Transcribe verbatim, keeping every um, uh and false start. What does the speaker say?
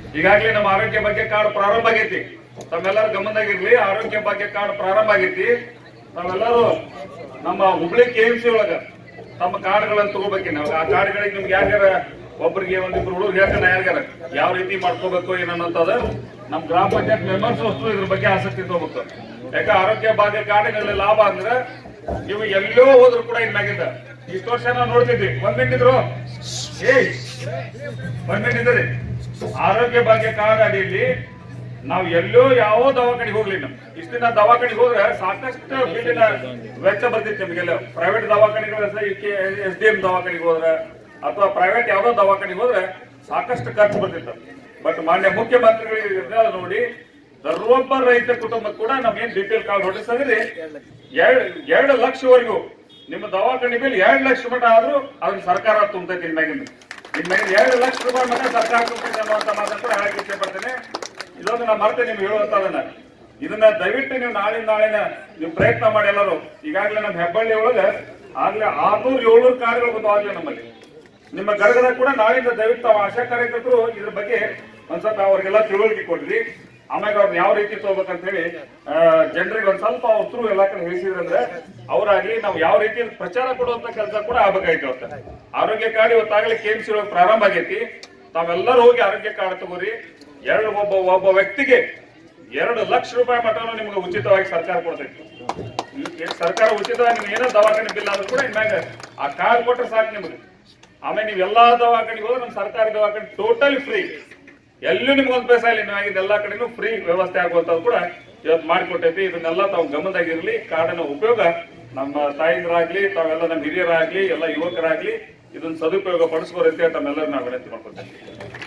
ಈಗಾಗಲೇ ನಮ್ಮ ಆರೋಗ್ಯ ಭಾಗ್ಯ ಕಾರ್ಡ್ ಪ್ರಾರಂಭ ಆಗೈತಿ. ತಮ್ಮೆಲ್ಲರೂ ಗಮನದಾಗಿರ್ಲಿ, ಆರೋಗ್ಯ ಭಾಗ್ಯ ಕಾರ್ಡ್ ಪ್ರಾರಂಭ ಆಗೈತಿ. ನಾವೆಲ್ಲರೂ ನಮ್ಮ ಹುಬ್ಳಿ ಕೆಎಂಸಿ ಒಳಗ ತಮ್ಮ ಕಾರ್ಡ್ಗಳನ್ನ ತಗೋಬೇಕಿ. ನಾವು ಆ ಕಾರ್ಡ್ಗಳಿಗೆ ನಿಮ್ಗೆ ಯಾರ್ಯಾರ ಒಬ್ಬರಿಗೆ ಒಂದಿಬ್ರು ಹುಡುಗರು ಹೇಳ್ತಾನೆ ಯಾರ್ಯಾರ ಯಾವ ರೀತಿ ಮಾಡ್ಕೋಬೇಕು ಏನನ್ನೋದ ನಮ್ ಗ್ರಾಮ ಪಂಚಾಯತ್ ಮೆಂಬರ್ಸ್ ಅಷ್ಟು ಇದ್ರ ಬಗ್ಗೆ ಆಸಕ್ತಿ ತಗೋಬೇಕು. ಯಾಕೆ ಆರೋಗ್ಯ ಭಾಗ್ಯ ಕಾರ್ಡ್ಗಳಲ್ಲಿ ಲಾಭ ಅಂದ್ರೆ ನೀವು ಎಲ್ಲೋ ಹೋದ್ರು ಕೂಡ ಇನ್ನಾಗಿದ್ದ ಇಷ್ಟು ವರ್ಷ ನಾವು ನೋಡ್ತಿದ್ವಿ. ಒಂದ್ ಮಿನಿಟ್ ಇದ್ರು ಏ ಒಂದ್ ಮಿನಿಟ್ ಇದ್ರಿ ಆರೋಗ್ಯ ಭಾಗ್ಯ ಕಾರ್ಡ್ ಅಡಿಯಲ್ಲಿ ನಾವು ಎಲ್ಲೋ ಯಾವ ದವಾಖಾನಿಗೆ ಹೋಗ್ಲಿ. ನಮ್ ಇಷ್ಟ ದಿನ ದವಾಖಾನಿಗೆ ಹೋದ್ರೆ ಸಾಕಷ್ಟು ಬಿಲ್ಲಿನ ವೆಚ್ಚ ಬರ್ತಿತ್ತು ನಮಗೆಲ್ಲ. ಪ್ರೈವೇಟ್ ದವಾಖಾನಿಗಳ ಎಸ್ ಡಿ ಎಂ ದವಾಖಾನಿಗೆ ಹೋದ್ರೆ ಅಥವಾ ಪ್ರೈವೇಟ್ ಯಾವ್ದೋ ದವಾಖಾನಿಗೆ ಹೋದ್ರೆ ಸಾಕಷ್ಟು ಖರ್ಚು ಬರ್ತಿತ್ತು. ಬಟ್ ಮಾನ್ಯ ಮುಖ್ಯಮಂತ್ರಿಗಳಿಗೆ ನೋಡಿ ಸರ್ವೊಬ್ಬ ರೈತ ಕುಟುಂಬಕ್ಕೆ ಕೂಡ ನಮ್ಗೇನ್ ಬಿ ಪಿ ಎಲ್ ಕಾರ್ಡ್ ಹೊಡಿಸಿದ್ರೆ ಎರಡ್ ಎರಡು ಲಕ್ಷವರೆಗೂ ನಿಮ್ಮ ದವಾಖಾನೆ ಬಿಲ್ ಎರಡು ಲಕ್ಷ ಮಟ್ಟ ಆದ್ರೂ ಅದನ್ನ ಸರ್ಕಾರ ತುಂಬತೈತಿ. ಇನ್ಮ್ಯಾಗಿಂದ ಇನ್ಮ್ಯಾಗಿಂದ ಎರಡು ಲಕ್ಷ ರೂಪಾಯಿ ಮಟ್ಟ ಸರ್ಕಾರ ತುಂಬತೈತಿ ಅನ್ನುವಂತ ಮಾತನ್ನು ಕೂಡ ಹೇಳಕ್ ಇಚ್ಛೆ ಪಡ್ತೇನೆ. ಇದೊಂದು ನಾ ಮರ್ತೆ ನಿಮ್ಗೆ ಹೇಳುವಂತದನ್ನ ಇದನ್ನ ದಯವಿಟ್ಟು ನೀವು ನಾಳೆ ನಾಳೆನ ನೀವು ಪ್ರಯತ್ನ ಮಾಡಿ ಎಲ್ಲರೂ. ಈಗಾಗಲೇ ನಮ್ಮ ಹೆಬ್ಬಳ್ಳಿ ಒಳಗ ಆಗ್ಲೇ ಆರ್ನೂರ್ ಏಳ್ನೂರು ಕಾರ್ಡ್ಗಳು ಬಂದವಾಗ್ಲೇ ನಮ್ಮಲ್ಲಿ. ನಿಮ್ಮ ಗದಗದಾಗ ಕೂಡ ನಾಳಿಂದ ದಯವಿಟ್ಟು ತಾವು ಆಶಾ ಕಾರ್ಯಕರ್ತರು ಇದ್ರ ಬಗ್ಗೆ ಒಂದ್ ಸ್ವಲ್ಪ ಅವ್ರಿಗೆಲ್ಲ ತಿಳುವಳಿಕೆ ಕೊಡ್ರಿ. ಆಮ್ಯಾಗ ಅವ್ರನ್ನ ಯಾವ ರೀತಿ ತಗೋಬೇಕಂತ ಹೇಳಿ ಜನರಿಗೆ ಒಂದ್ ಸ್ವಲ್ಪ ಅವ್ರ ಥ್ರೂ ಎಲ್ಲಾ ಕಡೆ ಹೇಳಿಸಿದ್ರಂದ್ರೆ ಅವರಾಗ್ಲಿ ನಾವು ಯಾವ ರೀತಿ ಪ್ರಚಾರ ಕೊಡುವಂತ ಕೆಲಸ ಕೂಡ ಆಗ್ಬೇಕಾಯ್ತು. ಅವತ್ತ ಆರೋಗ್ಯ ಕಾರ್ಡ್ ಇವತ್ತಾಗಲೇ ಕೆಎಂಸಿ ಒಳಗೆ ಪ್ರಾರಂಭ ಆಗೈತಿ. ತಾವೆಲ್ಲರೂ ಹೋಗಿ ಆರೋಗ್ಯ ಕಾರ್ಡ್ ತಗೋರಿ. ಎರಡು ಒಬ್ಬ ಒಬ್ಬ ವ್ಯಕ್ತಿಗೆ ಎರಡು ಲಕ್ಷ ರೂಪಾಯಿ ಮಟ್ಟನು ನಿಮ್ಗೆ ಉಚಿತವಾಗಿ ಸರ್ಕಾರ ಕೊಡ್ತೈತಿ. ಸರ್ಕಾರ ಉಚಿತವಾಗಿ ನಿಮ್ಗೆ ಏನೋ ದವಾಖಾನೆ ಬಿಲ್ ಆದ್ರೂ ಕೂಡ ಇನ್ಮ್ಯಾಗ ಆ ಕಾರ್ಡ್ ಕೊಟ್ರೆ ಸಾಕು ನಿಮ್ಗೆ. ಆಮೇಲೆ ನೀವು ಎಲ್ಲಾ ದವಾಖಾನಿಗೆ ಹೋದ್ರೆ ನಮ್ಮ ಸರ್ಕಾರಿ ದವಾಖಾನೆ ಟೋಟಲಿ ಫ್ರೀ. ಎಲ್ಲೂ ನಿಮ್ಗೊಂದು ಪೈಸಾ ಇಲ್ಲ. ನೀವಾಗಿದ್ದ ಎಲ್ಲಾ ಕಡೆನೂ ಫ್ರೀ ವ್ಯವಸ್ಥೆ ಆಗುವಂತದ್ದು ಕೂಡ ಇವತ್ತು ಮಾಡಿಕೊಟ್ಟೈತಿ. ಇದನ್ನೆಲ್ಲ ತಾವು ಗಮನದಾಗಿರ್ಲಿ. ಕಾರ್ಡಿನ ಉಪಯೋಗ ನಮ್ಮ ತಾಯಿಂದರಾಗ್ಲಿ ತಾವೆಲ್ಲ ನಮ್ಮ ಹಿರಿಯರಾಗ್ಲಿ ಎಲ್ಲ ಯುವಕರಾಗ್ಲಿ ಇದನ್ನ ಸದುಪಯೋಗ ಪಡಿಸ್ಕೋರಿ ಅಂತ ತಮ್ಮೆಲ್ಲರೂ ನಾವು ವಿನಂತಿ ಮಾಡ್ಕೊತೇವೆ.